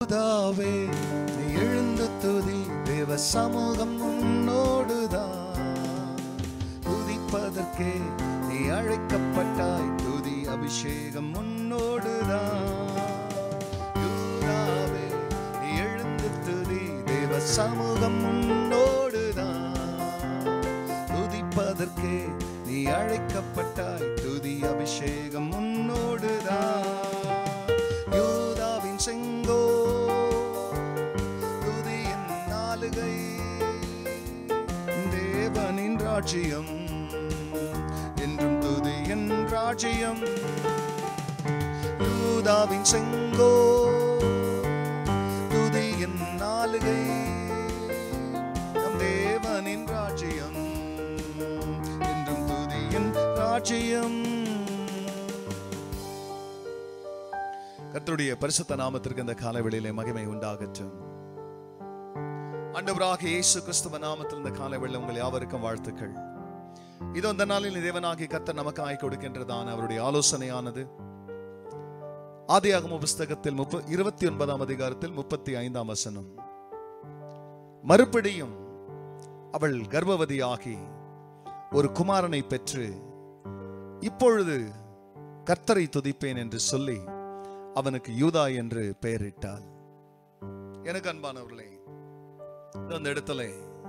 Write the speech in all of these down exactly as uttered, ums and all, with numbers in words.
யூதாவே நீ எழுந்து துதி, தேவ சமூகம் உன்னோடுதான். துதிப்பதற்கே நீ அழைக்கப்பட்டாய், துதி அபிஷேகம் உன்னோடுதான். யூதாவே நீ எழுந்து துதி, தேவ சமூகம் உன்னோடுதான். துதிப்பதற்கே நீ அழைக்கப்பட்டாய், துதி அபிஷேகம் உன்னோடுதான். யூதாவின் செங்கோ துதியின் நாலுகை, தேவனின் ராஜ்யம் என்றும் துதியின் ராஜ்யம். யூதாவின் செங்கோ துதியின் நாலுகை, நம் தேவனின் ராஜ்யம் என்றும் துதியின் ராஜ்யம். கர்த்தருடைய பரிசுத்த நாமத்திற்கு இந்த காலவெளியிலே மகிமை உண்டாகட்டும். ஆண்டவராகிய இயேசு கிறிஸ்துவ நாமத்தில் இந்த காலவெளியில் உங்கள் யாவருக்கும் வாழ்த்துக்கள். இதோ இந்த நாளில் தேவனாகிய கர்த்தர் நமக்காய் கொடுக்கின்றதான அவருடைய ஆலோசனையானது ஆதியாகம புஸ்தகத்தில் முப்ப இருபத்தி ஒன்பதாம் அதிகாரத்தில் முப்பத்தி ஐந்தாம் வசனம். மறுபடியும் அவள் கர்ப்பவதியாகி ஒரு குமாரனை பெற்று இப்பொழுது கர்த்தரை துதிப்பேன் என்று சொல்லி அவனுக்கு யூதா என்று பெயரிட்டாள். எனக்கு அன்பானவர்களே, இந்த இடத்துல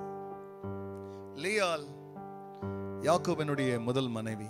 லேயாள் யாக்கோபினுடைய முதல் மனைவி.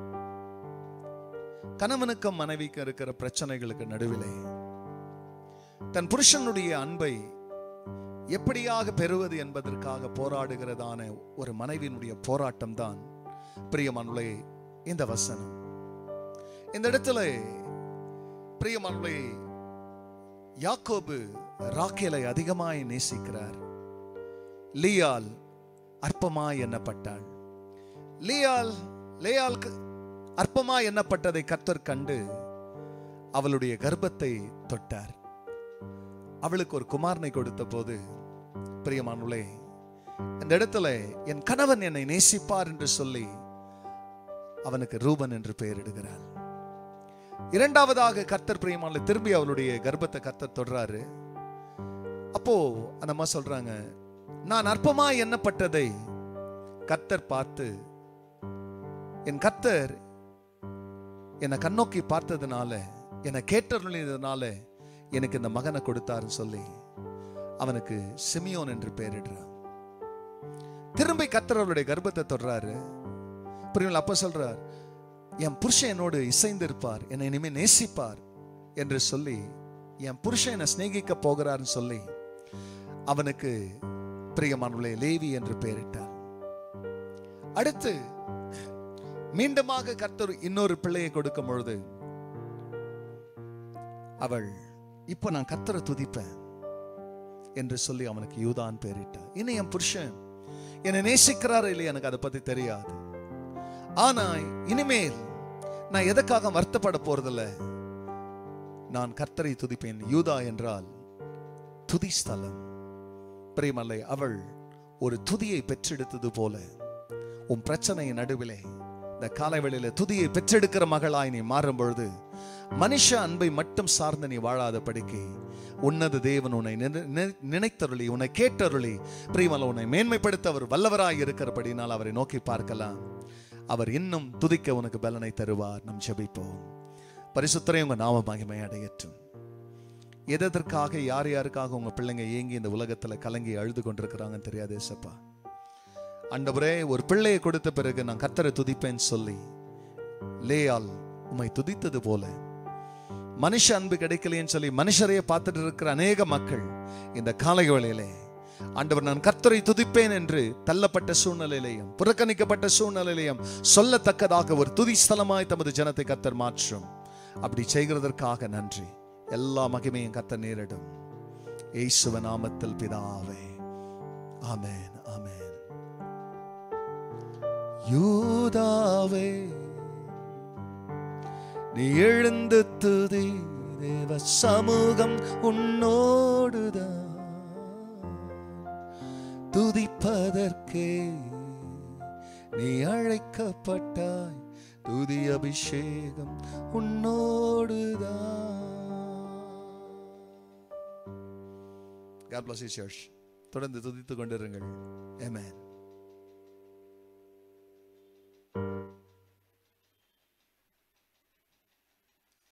கணவனுக்கும் மனைவிக்கு இருக்கிற பிரச்சனைகளுக்கு நடுவிலே தன் புருஷனுடைய அன்பை எப்படியாக பெறுவது என்பதற்காக போராடுகிறதான ஒரு மனைவியினுடைய போராட்டம் தான் பிரியமானவர்களே இந்த வசனம். இந்த இடத்துல பிரியமானவர்களே, யாக்கோபு ராக்கேலை அதிகமாய் நேசிக்கிறார். லேயாள் அற்பமாய் எண்ணப்பட்டாள். லேயாள் லேயாளுக்கு அற்பமாய் எண்ணப்பட்டதை கர்த்தர் கண்டு அவளுடைய கர்ப்பத்தை தொட்டார். அவளுக்கு ஒரு குமாரனை கொடுத்த போது பிரியமானவர்களே, இந்த இடத்துல என் கணவன் என்னை நேசிப்பார் என்று சொல்லி அவனுக்கு ரூபன் என்று பெயரிடுகிறாள். இரண்டாவதாக கர்த்தர் பிரியமானவர்களே திரும்பி அவளுடைய கர்ப்பத்தை கர்த்தர் தொடுறாரு. அப்போ அந்த அம்மா சொல்றாங்க, நான் அற்பமாய் எண்ணப்பட்டதை கர்த்தர் பார்த்து என் கர்த்தர் என்னை கண்ணோக்கி பார்த்ததுனால என்னை கேட்டருளினதுனால எனக்கு இந்த மகனை கொடுத்தாருன்னு சொல்லி அவனுக்கு சிமியோன் என்று பெயரிடுறான். திரும்பி கர்த்தர் அவளுடைய கர்ப்பத்தை தொடுறாரு. பிரியமானவர்களே, அப்ப சொல்றார், என் புருஷன் என்னோடு இசைந்து இருப்பார், என்னை இனிமே நேசிப்பார் என்று சொல்லி என் புருஷன் என்னை சிநேகிக்க போகிறார்னு சொல்லி அவனுக்கு பிரியமானவர்களே லேவி என்று பெயரிட்டார். அடுத்து மீண்டுமாக கர்த்தர் இன்னொரு பிள்ளையை கொடுக்கும் பொழுது அவள் இப்போ நான் கர்த்தரை துதிப்பேன் என்று சொல்லி அவனுக்கு யூதான் பெயரிட்டார். இன்னும் என் புருஷன் என்னை நேசிக்கிறார் இல்லையா எனக்கு அதை பத்தி தெரியாது. ஆனா இனிமேல் நான் எதற்காக வருத்தப்பட போறதில்ல, நான் கர்த்தரை துதிப்பேன். யூதா என்றால் துதி ஸ்தலம். பிரியமல்லை, அவள் ஒரு துதியை பெற்றெடுத்தது போல உன் பிரச்சனையின் நடுவிலே இந்த காலைவேளையில துதியை பெற்றெடுக்கிற மகளாய் நீ மாறும் பொழுது மனுஷ அன்பை மட்டும் சார்ந்து நீ வாழாத படிக்கு உன்னத தேவன் உன்னை நினைத்தருளி உன்னை கேட்டருளி பிரியமல்ல உன்னை மேன்மைப்படுத்த அவர் வல்லவராய் இருக்கிறபடினால் அவரை நோக்கி பார்க்கலாம். அவர் இன்னும் துதிக்க உனக்கு பலனை தருவார். நம் ஜெபிப்போம். பரிசுத்தரை உங்க நாம மகிமை அடையட்டும். எதற்காக யார் யாருக்காக உங்க பிள்ளைங்க ஏங்கி இந்த உலகத்துல கலங்கி அழுது கொண்டிருக்கிறாங்கன்னு தெரியாது ஏசப்பா. ஆண்டவரே, ஒரு பிள்ளையை கொடுத்த பிறகு நான் கர்த்தரை துதிப்பேன்னு சொல்லி லேயாள் உம்மை துதித்தது போல மனுஷ அன்பு கிடைக்கலைன்னு சொல்லி மனுஷரையே பார்த்துட்டு இருக்கிற அநேக மக்கள் இந்த காலை வேளையிலே ஆண்டவர் நான் கர்த்தரை துதிப்பேன் என்று தள்ளப்பட்ட சூழ்நிலையிலையும் புறக்கணிக்கப்பட்ட சூழ்நிலையிலையும் சொல்லத்தக்கதாக ஒரு துதி ஸ்தலமாய் தமது ஜனத்தை கர்த்தர் மாற்றும். அப்படி செய்கிறதற்காக நன்றி. எல்லா மகிமையும் கர்த்தர் நேரிடும். இயேசுவின் நாமத்தில் பிதாவே, ஆமென், ஆமென். யூதாவே நீ எழுந்து துதி, தேவ சமூகம் உன்னோடுதான். துதிப்பதற்கே நீ அழைக்கப்பட்டாய், துதி அபிஷேகம் உன்னோடுதான். God bless you church. தொடர்ந்து துதித்துக் கொண்டிருங்கள். Amen.